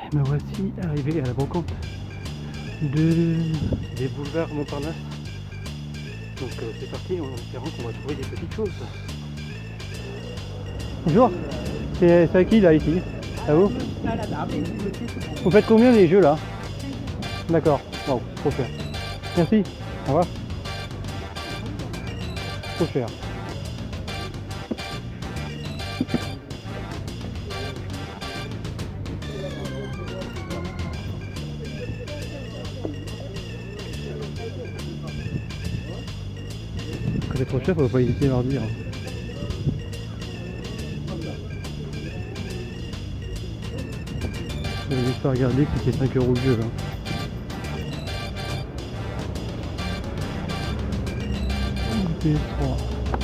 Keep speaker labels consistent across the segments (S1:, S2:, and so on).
S1: Me voici arrivé à la brocante des boulevards Montparnasse. Donc c'est parti en espérant qu'on va trouver des petites choses. Bonjour, c'est à qui là ici? À vous? Vous faites combien les jeux là? D'accord, wow, trop cher. Merci, au revoir. Trop cher. Quand c'est trop cher, faut pas hésiter à leur dire. Je vais juste pas regarder si c'est 5 € le jeu là. PS3.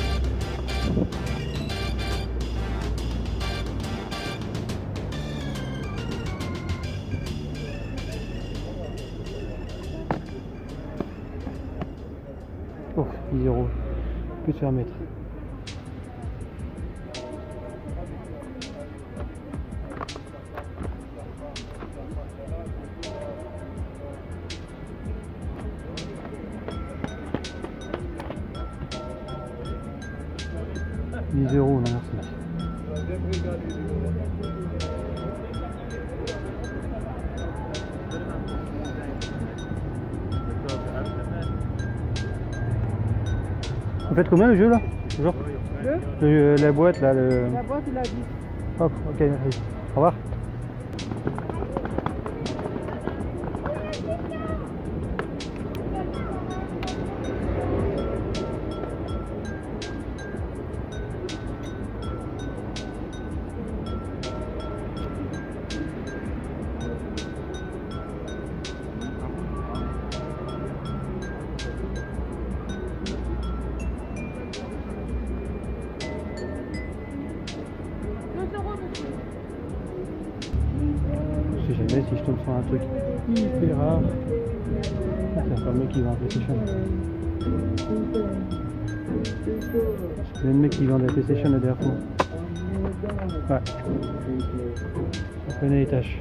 S1: Oh, 10 €. Peut se faire mettre. €10, non merci. Vous faites combien le jeu là? Toujours la boîte là,
S2: La boîte il a 10.
S1: Hop, ok, merci. Au revoir. Je sais jamais si je tombe sur un truc hyper rare. C'est un mec qui vend un PlayStation. C'est le mec qui vend de la PlayStation là derrière moi. Ouais. Je connais les tâches.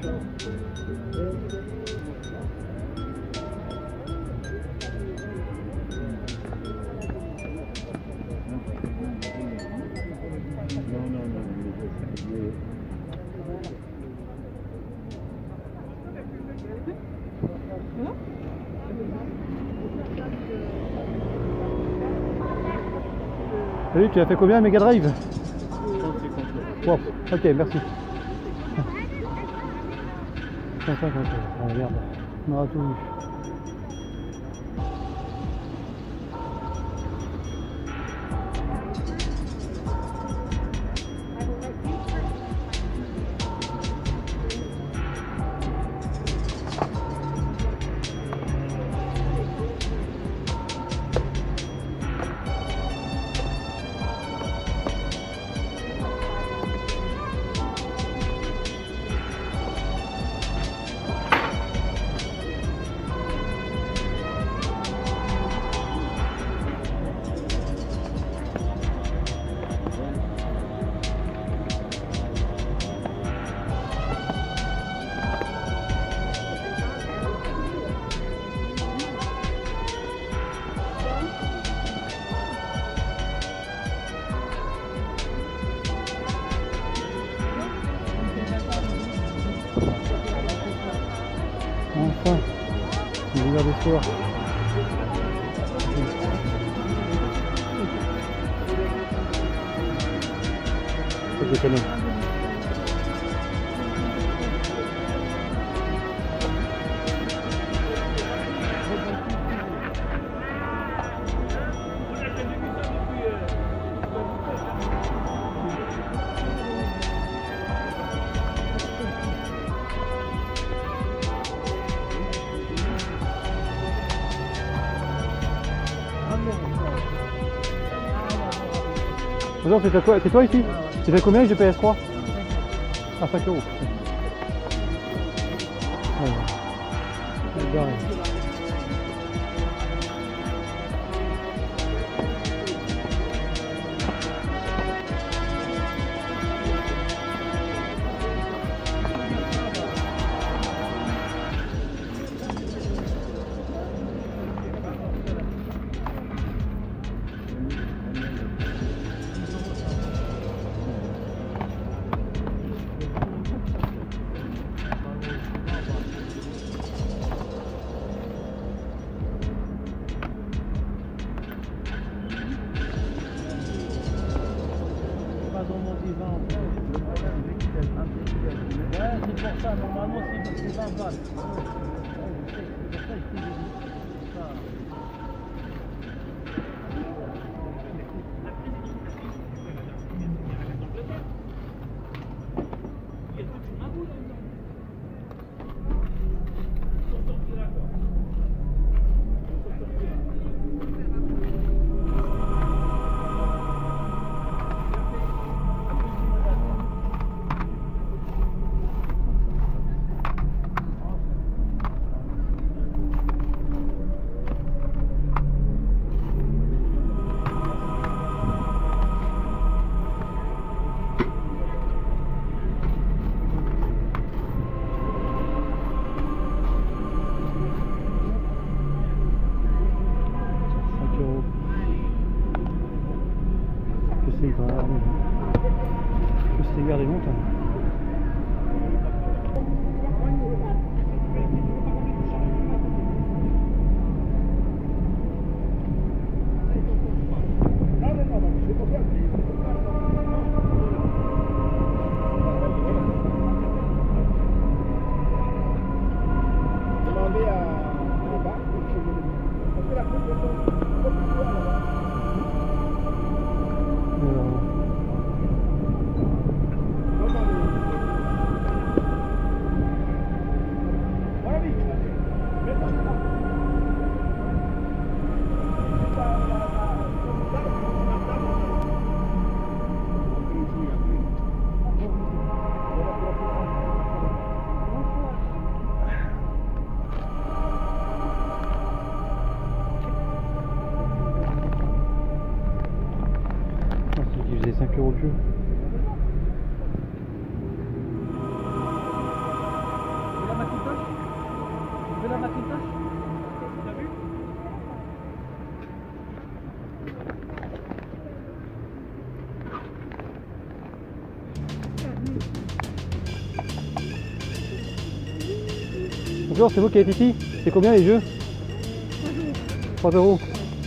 S1: Salut, tu as fait combien Mega Drive? Wow, ok, merci. 150, oh merde, on aura tout vu. Enfin, une lumière de soir. Faut déconner. Bonjour, c'est quoi? C'est toi ici? Tu fais combien de PS3? Ah, 5 €. Ouais.
S2: Normalement, c'est 20 balles.
S1: C'est gare des montagnes. C'est 5 € de jeu.
S2: La Macintosh? Tu veux la Macintosh? T'as vu?
S1: Bonjour, c'est vous qui êtes ici? C'est combien les jeux? 3 €.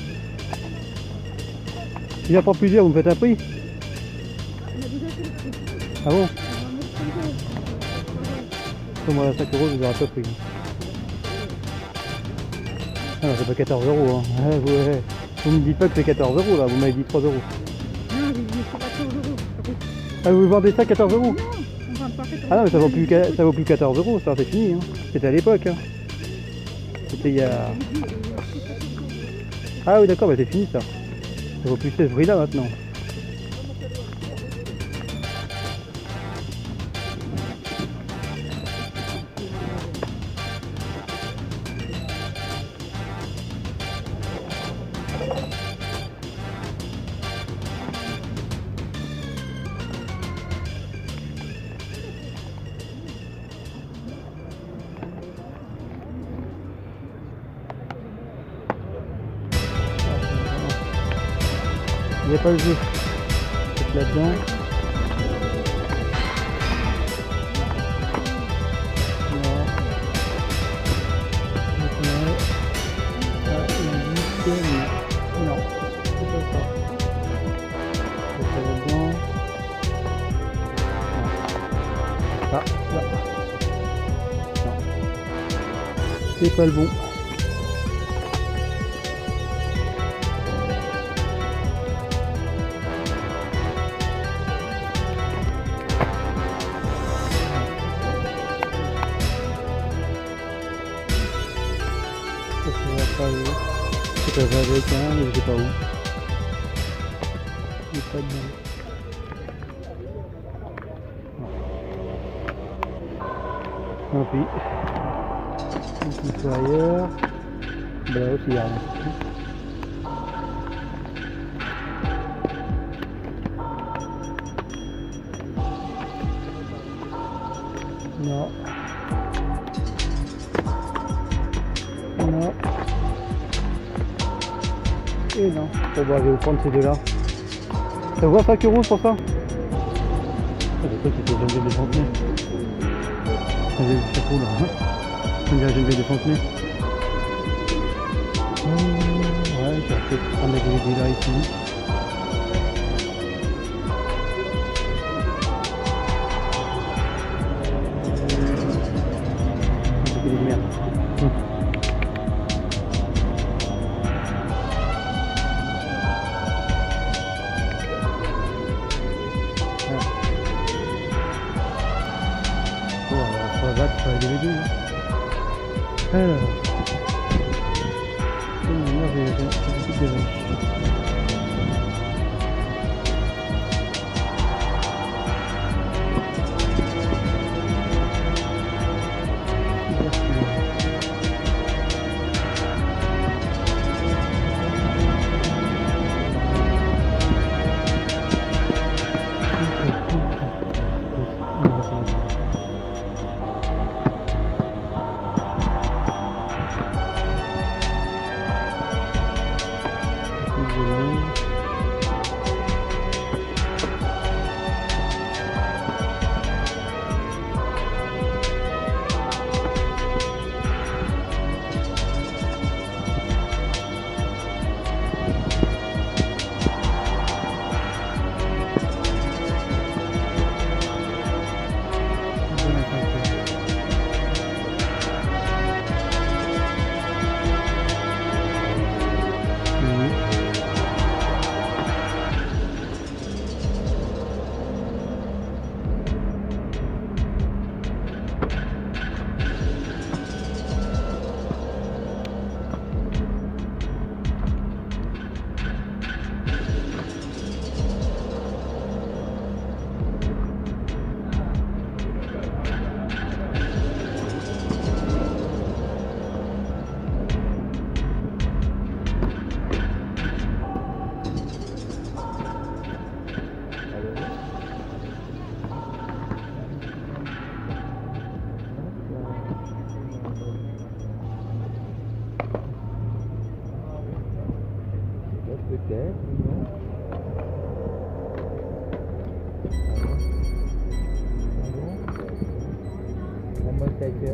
S1: Si j'en prends plusieurs, vous me faites un prix? Ah bon? Moi à 5 €, je vous aurais pas pris. Ah non, c'est pas 14 € hein. Vous me dites pas que c'est 14 € là, vous m'avez dit 3 €.
S3: Non, j'ai dit c'est 14 €.
S1: Ah, vous vendez ça 14 €?
S3: Non, on vend pas 14 €.
S1: Ah non, mais ça vaut plus 14 €, ça c'est fini. Hein. C'était à l'époque. Hein. C'était il y a... Ah oui d'accord, bah, c'est fini ça. Ça vaut plus ce prix là maintenant. Il n'y a pas le jeu. C'est là-dedans. Non, c'est pas ça. C'est ça là-dedans. Ah, là. Non. C'est pas le bon. Ça va avec un, mais je sais pas où. Il n'est pas dedans. Tant pis. Il faut ailleurs. Ben là aussi il y a rien. Non. Non. Et non. Bon bah je vais vous prendre ces deux-là. Ça vous va 5 € pour ça? Je crois que c'était Geneviève de Fontenay. C'est cool là. Hein, on dirait Geneviève de Fontenay. Ouais, je vais peut-être prendre les DVD là ici. qu'il est de merde. Bon, alors, on va battre sur les DVD. Alors. Moi, j'ai une petite des vaches.
S2: Peut-être, non. On va take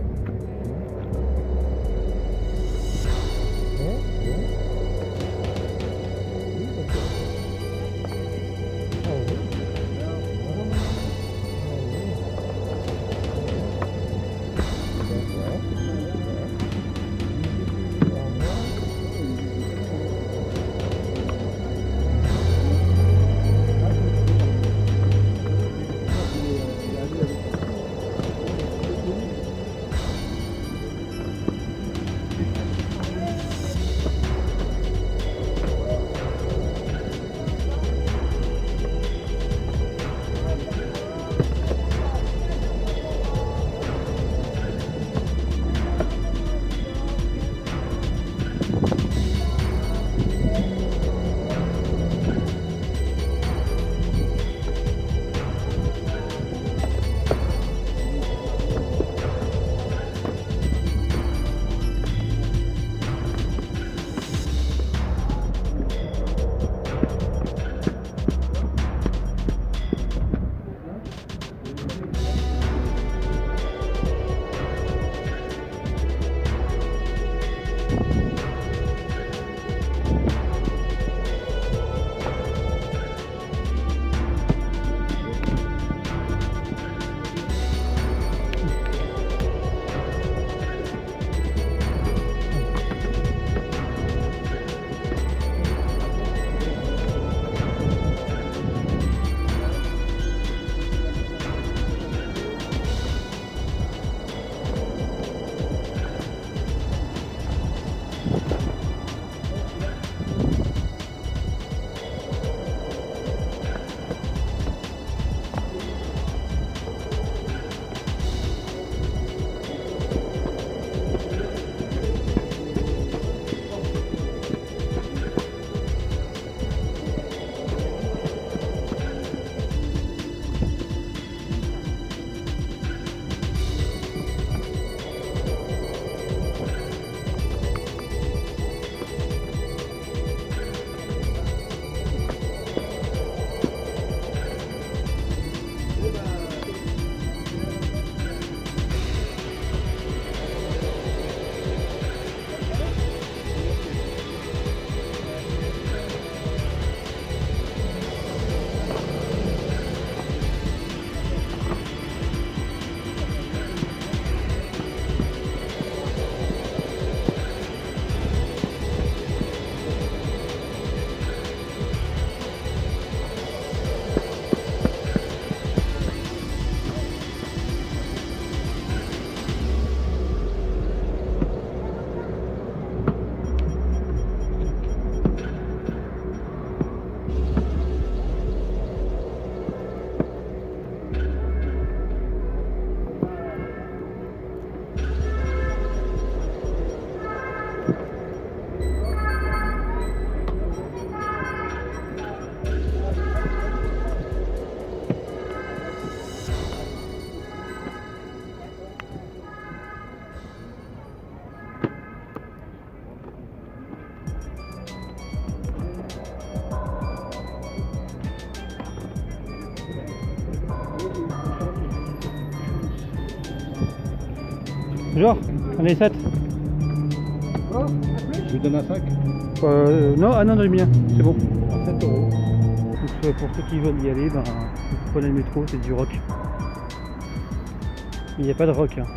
S1: Genre, on est 7.
S2: Je vous donne un sac.
S1: Non, ah non, j'ai bien, c'est bon.
S2: À 7 €.
S1: Donc, pour ceux qui veulent y aller, ben, vous prenez le métro, c'est du rock. Il n'y a pas de rock. Hein.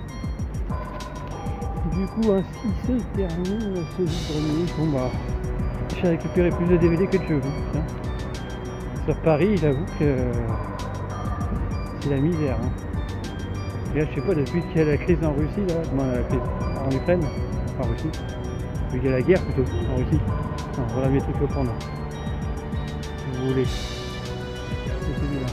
S1: Du coup, ainsi c'est terminé ce vide-grenier. Bon bah, j'ai récupéré plus de DVD que de jeux. Hein. Sur Paris, j'avoue que c'est la misère. Hein. Et là, je sais pas, depuis qu'il y a la crise en Russie, là, la crise en Ukraine, en Russie, depuis qu'il y a la guerre plutôt, en Russie. Non, voilà mes trucs à prendre. Si vous voulez. C'est celui-là.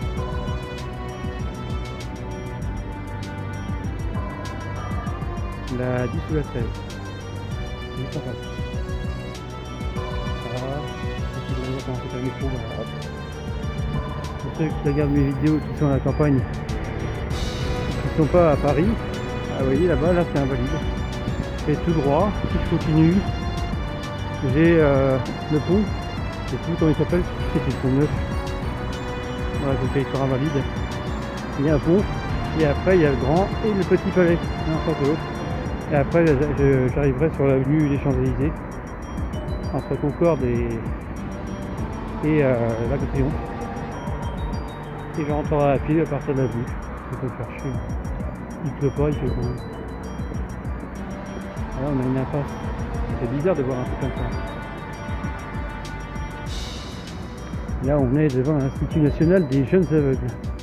S1: La 10 ou la 13. Juste en face. Voilà. Si vous voulez comment c'est un métro, voilà. Hop. Pour ceux qui regardent mes vidéos qui sont à la campagne, qui ne sont pas à Paris, ah, vous voyez là-bas, là c'est invalide. Et tout droit, si je continue, j'ai le pont, je sais plus comment il s'appelle, c'est le pont neuf. Voilà, c'est le territoire invalide. Il y a un pont, et après il y a le grand et le petit palais, l'un en face de l'autre. Et après j'arriverai sur l'avenue des Champs-Élysées, entre Concorde et Lac de Triomphe. Et je rentrerai à pied à partir de l'avenue. Je peux me faire chier. Il pleut pas, il fait beau. Là on a une impasse. C'est bizarre de voir un truc comme ça. Là on est devant l'Institut National des Jeunes Aveugles.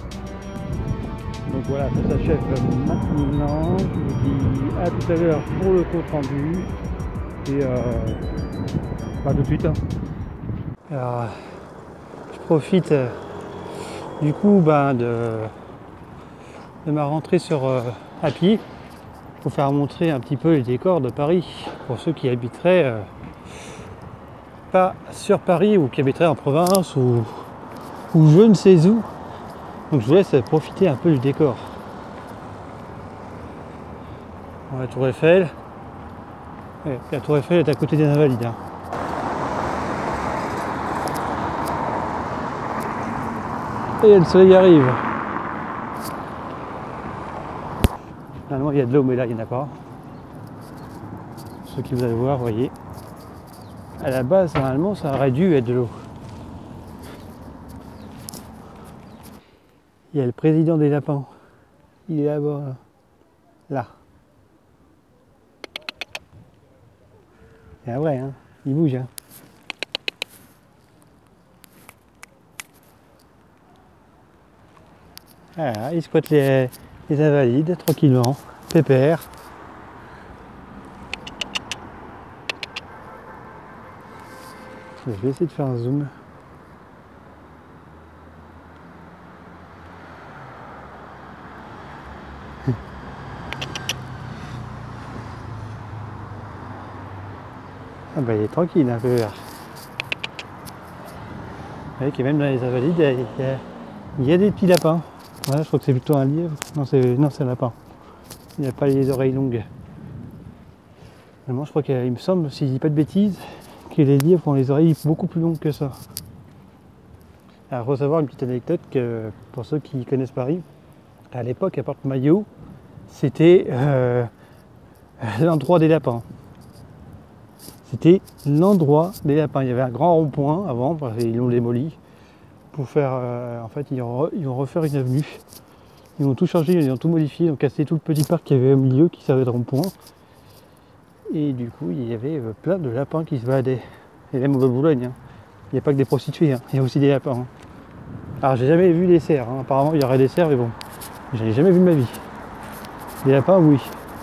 S1: Donc voilà, ça s'achève maintenant. Je vous dis à tout à l'heure pour le compte rendu. Et pas tout de suite. Hein. Alors, je profite du coup de ma rentrée à pied pour faire montrer un petit peu les décors de Paris pour ceux qui habiteraient pas sur Paris ou qui habiteraient en province ou je ne sais où. Donc je vous laisse profiter un peu du décor. Bon, la tour Eiffel. Ouais, la tour Eiffel est à côté des Invalides. Hein. Et le soleil arrive. Normalement il y a de l'eau mais là il n'y en a pas. Ceux qui vous allez voir, vous voyez. À la base normalement ça aurait dû être de l'eau. Il y a le président des lapins. Il est là-bas. Là. C'est vrai, hein. Il bouge. Hein. Voilà, il squatte les invalides tranquillement. Pépère. Je vais essayer de faire un zoom. Ah bah il est tranquille un peu. Vous voyez qu'il y a même dans les invalides, il y a des petits lapins. Voilà, je crois que c'est plutôt un lièvre. Non, c'est un lapin. Il n'a pas les oreilles longues. Vraiment, je crois qu'il me semble, si je dis pas de bêtises, que les lièvres ont les oreilles beaucoup plus longues que ça. Alors, il faut savoir une petite anecdote que pour ceux qui connaissent Paris, à l'époque, à Porte-Maillot, c'était l'endroit des lapins. C'était l'endroit des lapins. Il y avait un grand rond-point avant, parce qu'ils l'ont démoli, pour faire. En fait, ils vont refaire une avenue. Ils vont tout changer, ils ont tout modifié, ils ont cassé tout le petit parc qu'il y avait au milieu qui servait de rond-point. Et du coup, il y avait plein de lapins qui se baladaient. Et même au Boulogne, hein. Il n'y a pas que des prostituées, hein. Il y a aussi des lapins. Hein. Alors, j'ai jamais vu des cerfs. Hein. Apparemment, il y aurait des cerfs, mais bon, j'en ai jamais vu de ma vie. Des lapins, oui.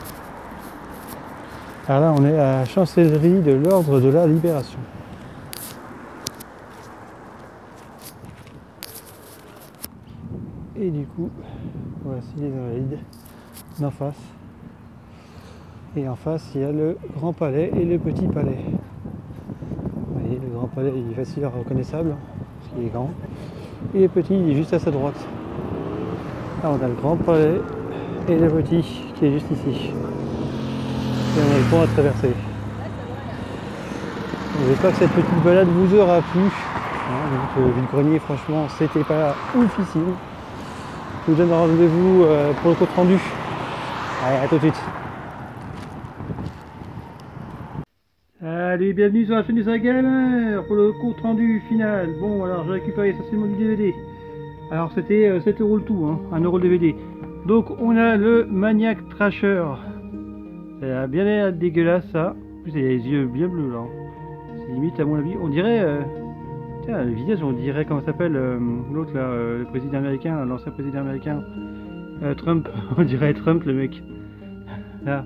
S1: Alors là, on est à la chancellerie de l'Ordre de la Libération. Et du coup, voici les invalides d'en face. Et en face, il y a le Grand Palais et le Petit Palais. Vous voyez, le Grand Palais il est facile à reconnaissable, parce qu'il est grand. Et le Petit, il est juste à sa droite. Là, on a le Grand Palais et le Petit, qui est juste ici. Et on a le pont à traverser. J'espère que cette petite balade vous aura plu. Donc, le vide-grenier, franchement, c'était pas oufissime. Je vous donne rendez-vous pour le compte rendu Allez, à tout de suite. Salut, bienvenue sur la chaîne du Saga Gamer pour le compte rendu final. Bon, alors j'ai récupéré essentiellement du DVD. Alors c'était 7 € le tout, hein, 1 € le DVD. Donc on a le Maniac Trasher. Ça a bien l'air dégueulasse ça. En plus il a les yeux bien bleus là. C'est limite à mon avis. On dirait... tiens, le visage on dirait comment s'appelle l'autre là, le président américain, l'ancien président américain. Trump. On dirait Trump le mec. Là.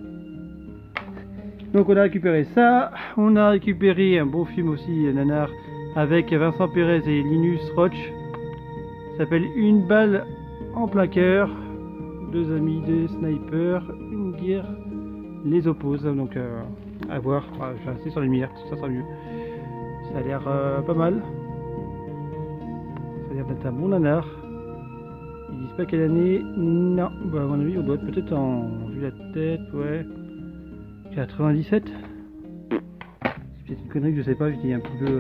S1: Donc on a récupéré ça. On a récupéré un bon film aussi, nanar, avec Vincent Perez et Linus Roch. Ça s'appelle Une balle en plein cœur. Deux amis, des snipers, une guerre les oppose. Donc à voir. Enfin, je vais rester sur les lumières, ça sera mieux. Ça a l'air pas mal. Ça a l'air d'être un bon nanar. Ils disent pas quelle année. Non, bah, à mon avis on doit être peut-être en... vu la tête, ouais. 97. C'est peut-être une connerie que je sais pas, je dis un petit peu...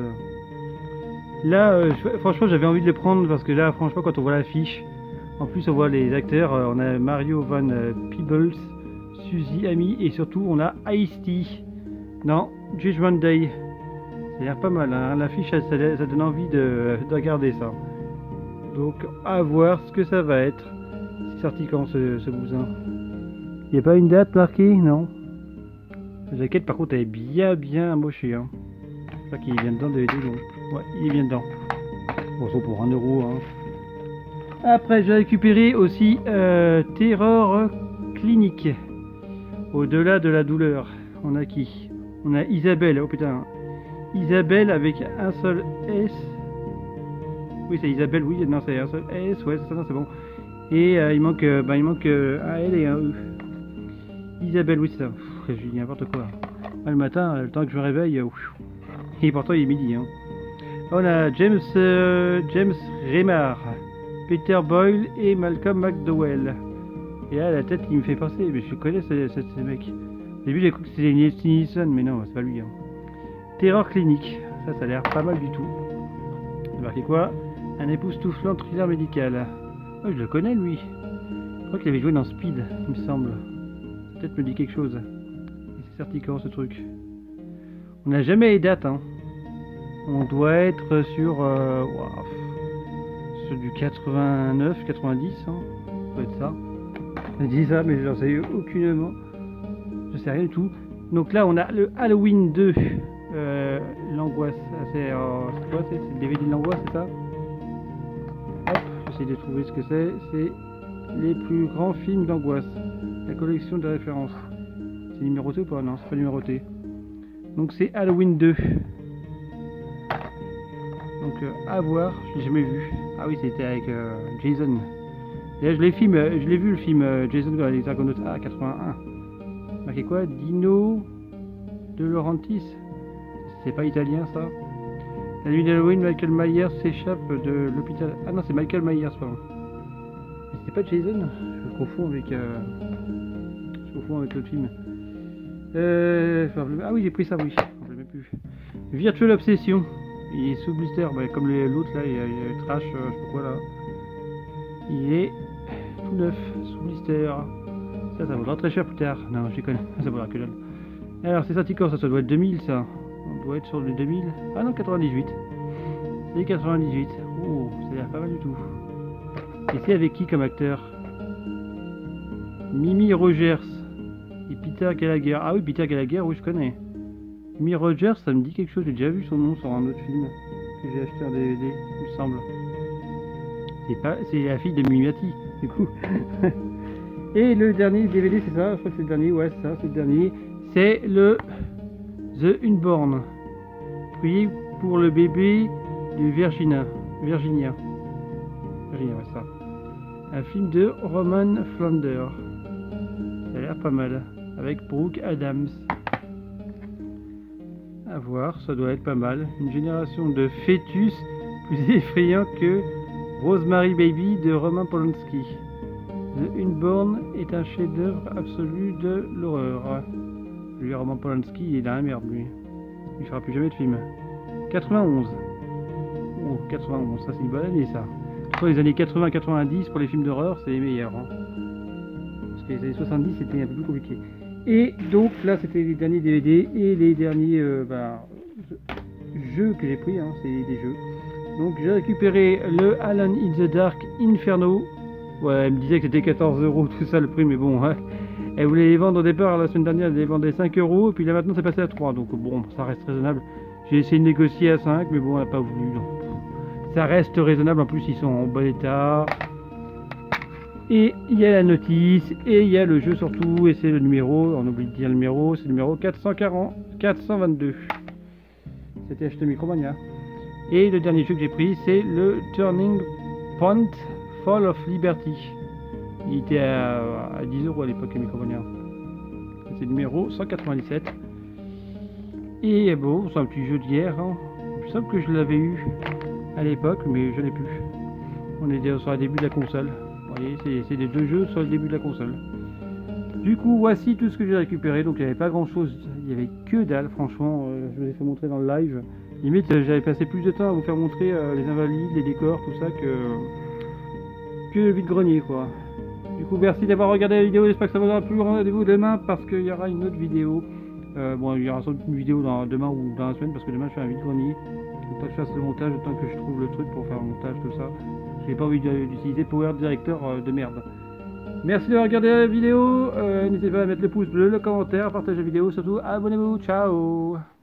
S1: Là, franchement j'avais envie de le prendre parce que là franchement quand on voit l'affiche, en plus on voit les acteurs, on a Mario Van Peebles, Suzy Amy et surtout on a Ice-T dans Judgment Day. Ça a l'air pas mal, hein. L'affiche ça donne envie de regarder ça. Donc à voir ce que ça va être. C'est sorti quand ce bousin? Il n'y a pas une date marquée? Non. La jaquette par contre elle est bien amochée, hein. Je crois qu'il vient dedans DVD, donc ouais, il est bien dedans. Bon, ça pour 1 €, hein. Après j'ai récupéré aussi Terror Clinique. Au-delà de la douleur. On a qui? On a Isabelle, oh putain. Isabelle avec un seul S. Oui c'est Isabelle, oui, non c'est un seul S, ouais c'est ça, c'est bon. Et il manque un L et un E. Isabelle, oui c'est ça. Je dis n'importe quoi. Le matin, le temps que je me réveille, et pourtant il est midi, hein. On a James Remar, Peter Boyle et Malcolm McDowell. Et là la tête il me fait penser, mais je connais ces mecs. Au début j'ai cru que c'était Nielsen, mais non c'est pas lui, hein. Terror Clinique, ça a l'air pas mal du tout. C'est marqué quoi? Un époustouflant thriller médical. Oh je le connais lui. Je crois qu'il avait joué dans Speed, il me semble. Peut-être me dit quelque chose. C'est sorti quand ce truc? On n'a jamais les dates, hein. On doit être sur du 89, 90, hein. Ça doit être ça. Je dis ça, mais j'en sais aucunement. Je sais rien du tout. Donc là, on a le Halloween 2. L'angoisse. C'est quoi? C'est le DVD de l'angoisse, c'est ça? Hop, j'essaie de trouver ce que c'est. C'est les plus grands films d'angoisse. La collection de références. C'est numéroté ou pas? Non, c'est pas numéroté. Donc c'est Halloween 2. Donc à voir, je l'ai jamais vu. Ah oui, c'était avec Jason. Et là je l'ai vu le film Jason dans les Argonautes A 81. Marqué quoi? Dino de Laurentiis. C'est pas italien ça? La nuit d'Halloween, Michael Myers s'échappe de l'hôpital. Ah non, c'est Michael Myers, pardon. C'était pas Jason? Je confonds avec l'autre film. Ah oui, j'ai pris ça, oui. Je l'ai même plus. Virtual Obsession. Il est sous blister, bah, comme l'autre là, il y a Trash, je sais pas quoi là. Il est tout neuf, sous blister. Ça vaudra très cher plus tard. Non, je déconne, ça vaudra que dalle. Alors, c'est sorti quand ça doit être 2000 ça. On doit être sur le 2000. Ah non, 98. C'est 98. Oh, ça a l'air pas mal du tout. Et c'est avec qui comme acteur? Mimi Rogers et Peter Gallagher. Ah oui, Peter Gallagher, oui, je connais. Mimi Rogers, ça me dit quelque chose. J'ai déjà vu son nom sur un autre film que j'ai acheté en DVD, il me semble. C'est la fille de Mimimati, du coup. Et le dernier DVD, c'est ça? Je crois que c'est le dernier, ouais, c'est ça, c'est le dernier. C'est le The Unborn. Priez pour le bébé de Virginia. Virginia, ouais, ça. Un film de Roman Flander. Ça a l'air pas mal. Avec Brooke Adams. À voir, ça doit être pas mal. Une génération de fœtus plus effrayant que Rosemary Baby de Roman Polanski. The Unborn est un chef-d'œuvre absolu de l'horreur. Lui, Roman Polanski, il est dans la merde, lui. Il fera plus jamais de film. 91. Oh, 91, ça c'est une bonne année, ça. Les années 80-90 pour les films d'horreur, c'est les meilleurs. Hein. Parce les années 70 c'était un peu plus compliqué. Et donc là c'était les derniers DVD et les derniers jeux que j'ai pris, hein, c'est des jeux. Donc j'ai récupéré le Alone in the Dark Inferno. Ouais, elle me disait que c'était 14 € tout ça le prix, mais bon, hein. Elle voulait les vendre au départ la semaine dernière, elle les vendait 5 €, et puis là maintenant c'est passé à 3, donc bon, ça reste raisonnable. J'ai essayé de négocier à 5, mais bon, elle n'a pas voulu. Donc. Ça reste raisonnable, en plus ils sont en bon état. Et il y a la notice, et il y a le jeu surtout, et c'est le numéro, on oublie de dire le numéro, c'est le numéro 422. C'était acheté Micromania. Et le dernier jeu que j'ai pris, c'est le Turning Point Fall of Liberty. Il était à 10 € à l'époque, Micromania. C'est le numéro 197. Et bon, c'est un petit jeu de guerre. Hein. Il me semble que je l'avais eu à l'époque, mais je n'ai plus. On est sur le début de la console. Vous voyez, c'est les deux jeux sur le début de la console. Du coup, voici tout ce que j'ai récupéré. Donc, il n'y avait pas grand chose. Il n'y avait que dalle, franchement. Je vous ai fait montrer dans le live. Limite, j'avais passé plus de temps à vous faire montrer les invalides, les décors, tout ça, que le vide-grenier, quoi. Du coup, merci d'avoir regardé la vidéo. J'espère que ça vous aura plu. Rendez-vous demain parce qu'il y aura une autre vidéo. Bon, il y aura sans doute une vidéo demain ou dans la semaine parce que demain je fais un vide-grenier. Le temps que je fasse le montage, le temps que je trouve le truc pour faire le montage, tout ça. J'ai pas envie d'utiliser Power Director de merde. Merci d'avoir regardé la vidéo. N'hésitez pas à mettre le pouce bleu, le commentaire, partager la vidéo, surtout abonnez-vous. Ciao.